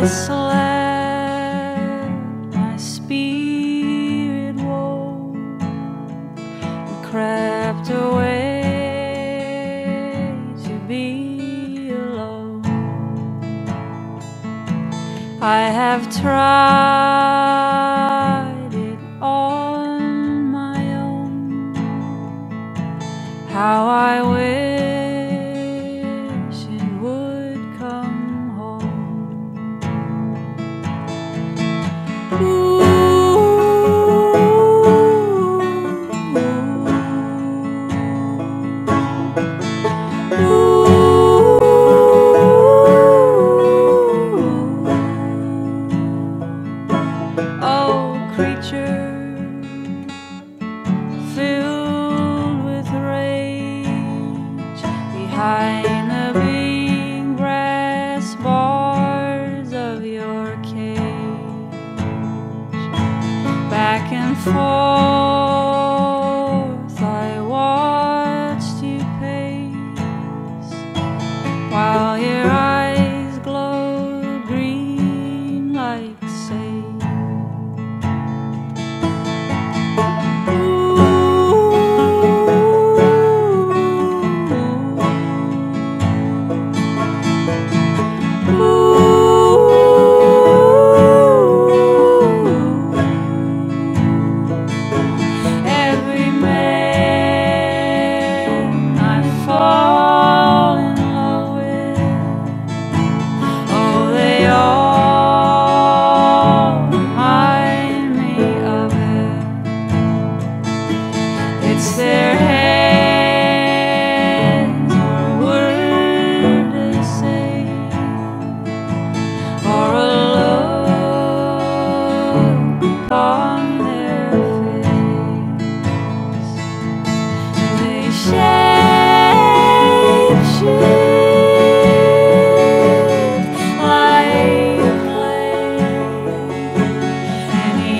slept, my spirit woke and crept away to be alone. I have tried it on my own. How I wish it would come home. Ooh. Oh, creature filled with rage, behind the big brass bars of your cage, back and forth I watched you pace, while your eyes glowed green like sage. It's their hands or a word they say, or a look upon their face, and they shape-shift like clay, and he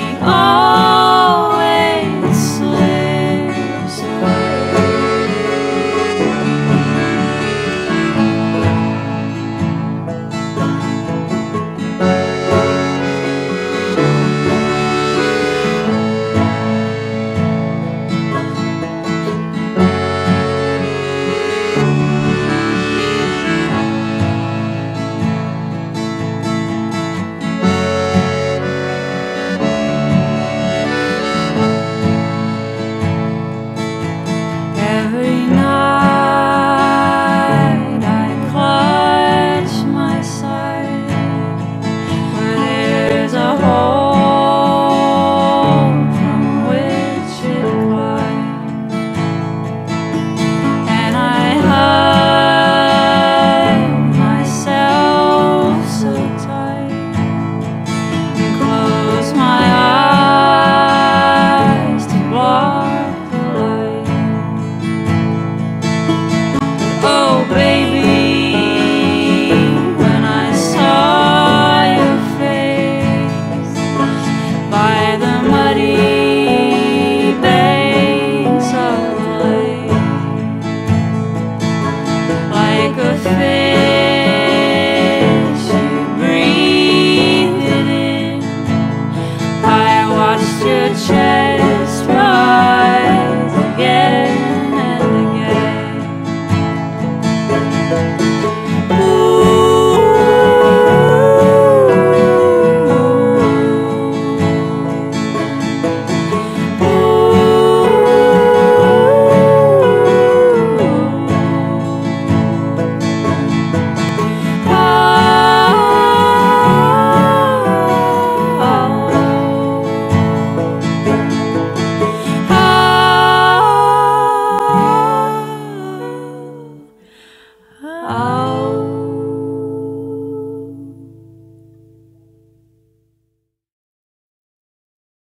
always slips away. Every night I clutch my side, where there's a hole from which it climbs, and I hug myself so tight and close my eyes to block the light. Oh baby, when I saw your face by the muddy banks of the lake, like a fish